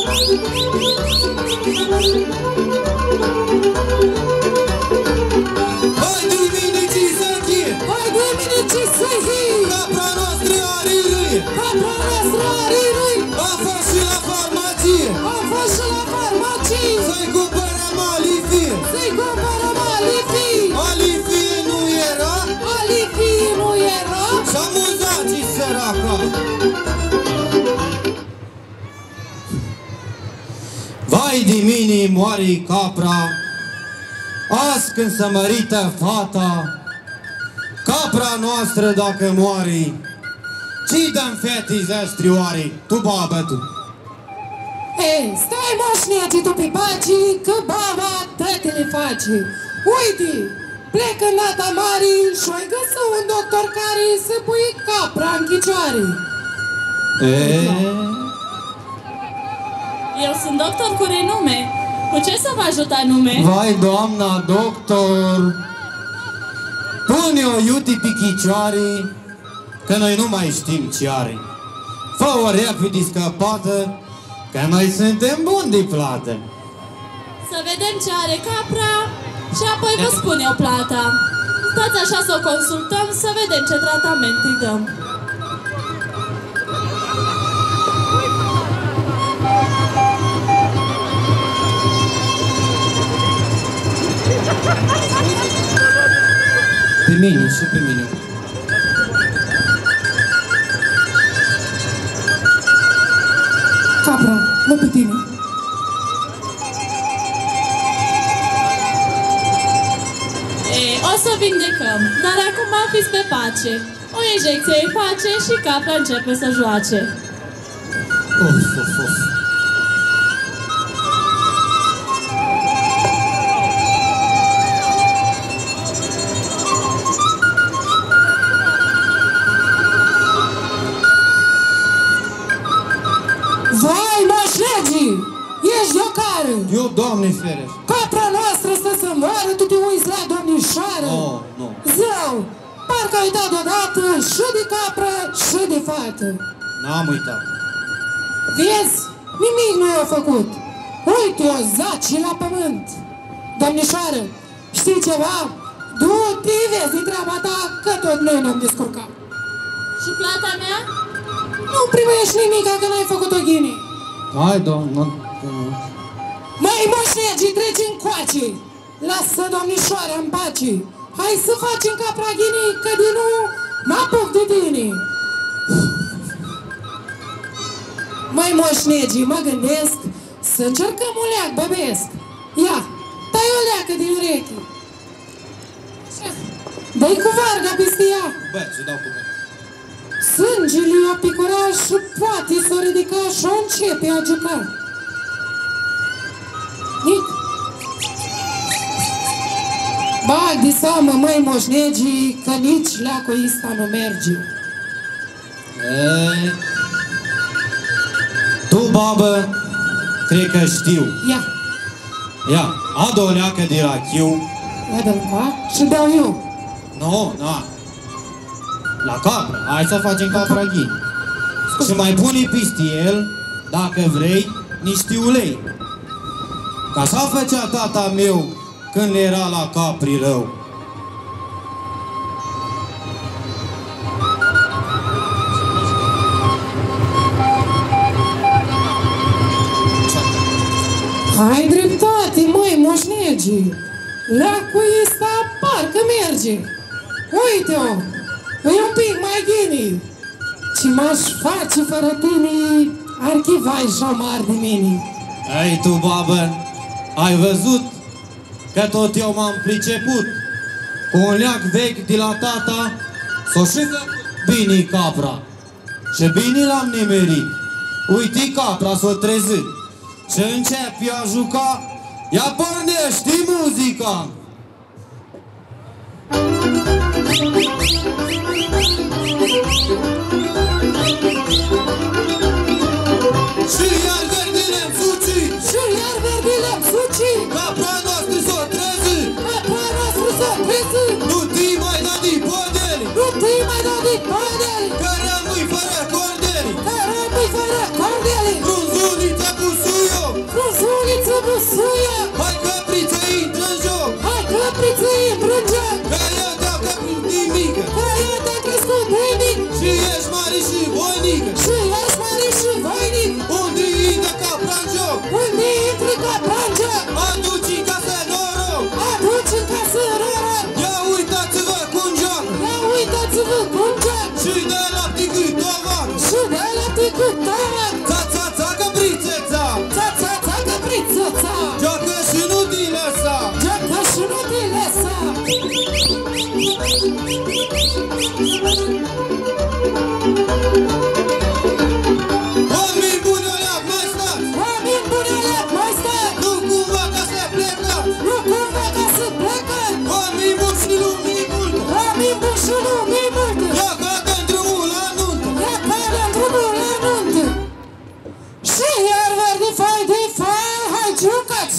Hai diminicii să chie! Hai diminicii să chie! Capra noastră are râie! Capra noastră are râie! A fost și la farmacie! A fost și la farmacie! Să-i cumpărăm alifie! Să-i cumpărăm alifie! Alifie nu era? Alifie nu era? Și-a muzat-i săraca! Vai de mine, moare capra, azi când se mărită fata, capra noastră dacă moare, ce dăm fetii zăstrioare? Tu, babă, tu! Ei, stai moșniaci tu pe paci, că baba tătele face. Uite, plecă în data mare și-o-i găsă un doctor care să pui capra în chicioare. Eu sunt doctor cu renume. Cu ce să vă ajut anume? Vai, doamna doctor, pune-o iute pe chicioare, că noi nu mai știm ce are. Fă-o repede scăpată, că noi suntem buni de plată. Să vedem ce are capra și apoi vă spun eu plata. Stați așa să o consultăm, să vedem ce tratament îi dăm. Pe mine și pe mine. Capra, nu pe tine. O să vindecăm, dar acum fiți pe pace. O injecție îi face și capra începe să joace. Uf, uf, uf. Vai, moșnegii! Ești jocară! Eu, Doamne ferește! Capra noastră stă să moară, tu te uiți la domnișoară! Oh, nu! Zău! Parcă ai dat deodată și de capră și de fată! N-am uitat! Vezi? Nimic nu i-a făcut! Uite-o, zaci la pământ! Domnișoară, știi ceva? Du-te, vezi de treaba ta, că tot noi ne-am descurcat! Și plata mea? Nu primești nimic, că n-ai făcut-o ghine! Hai, doamnă! Măi, moșnegii, treci încoace! Lasă domnișoara în pace! Hai să facem capra ghinii, că din nou mă apuc de tine! Măi, moșnegii, mă gândesc să încercăm un leac băbesc! Ia, tai o leacă din ureche! Dă-i cu varga peste ea! Bă, ce dau cu bă! Sângele i-a picurat și poate s-o ridica și-o începe a juca! Nic! Bag de seamă, măi, moșnegii, că nici leacul ăsta nu merge. Ei, tu, babă, cred că știu. Ia, Ia, adu o leacă de rachiu. ia dă-l ca și beau eu. Nu, na. La capra. Hai să facem capra ghini. Și mai pune peste el, dacă vrei, niște ulei. Ca așa făcea tata meu când era la capri rău. Ai dreptate, măi, moșnegii. Leacul ăsta parcă merge. Uite-o, e un pic mai ghini. Ce m-aș face fără tine, archivai jamar de mine. Ei, tu, babă, ai văzut că tot eu m-am priceput. Cu un leac vechi de la tata s-o și bine capra. Și bine l-am nimerit. Uite, capra s-o trezit. Și începe a juca, ia pornește muzica. Și iar verdile-mi suci, Și iar verdile-mi suci, capra noastră s-o trezi, capra noastră s-o trezi, nu te-i mai da de podeli, nu te-i mai da de podeli, că rămâi fără cordeli, că rămâi fără cordeli, frunzulița cu sui,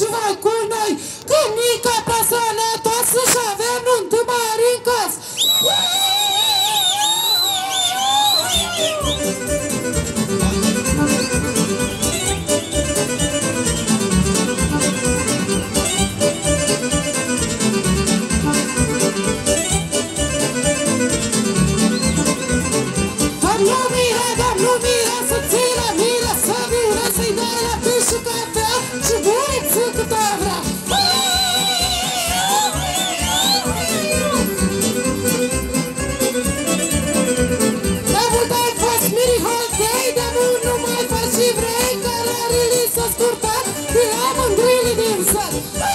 și vai cu noi, că mica sănătoasă și avea nuntă mare în casă. Domnul Mira să ții la mila, să vină să-i dai la fiș și cafea și buniță cât a vrea. De mult ai fost miriholtei, de mult nu mai faci și vrei, călările s-a scurtat de la mândrile din sat.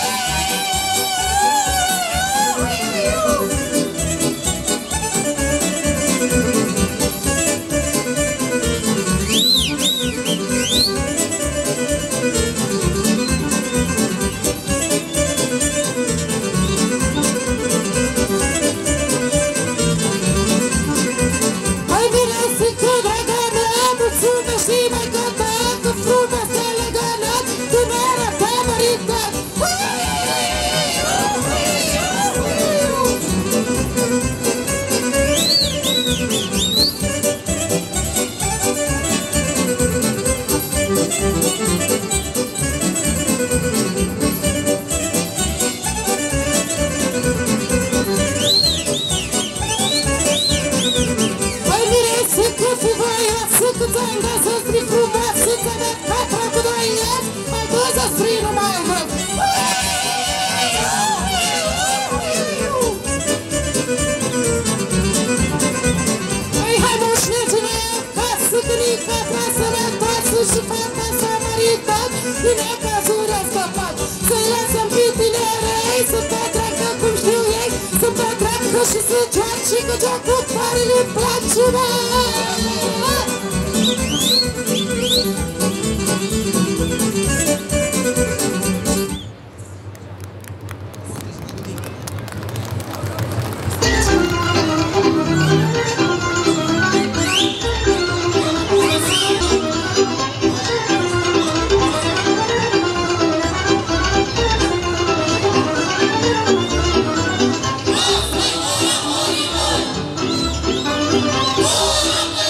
Și fata s-a maritat, din acasuri a scăpat. Să-i lăsăm pe tinerei, să petreacă cum știu ei, să petreacă și să joace, că jocul tare le-i place, mă! Oh,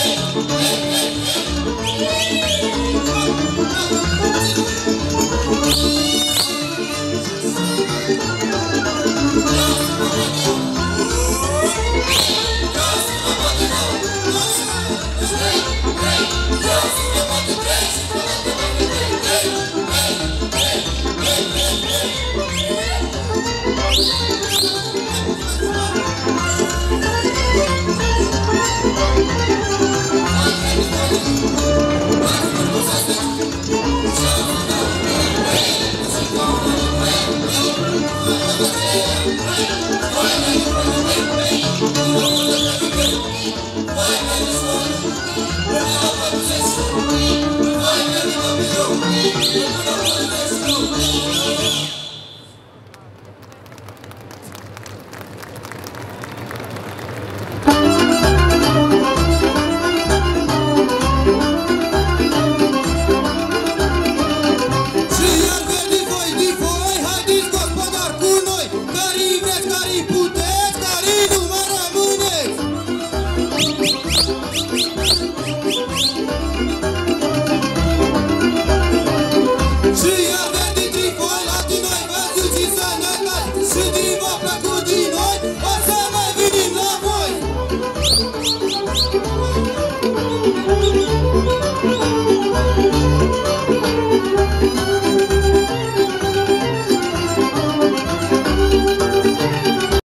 Right.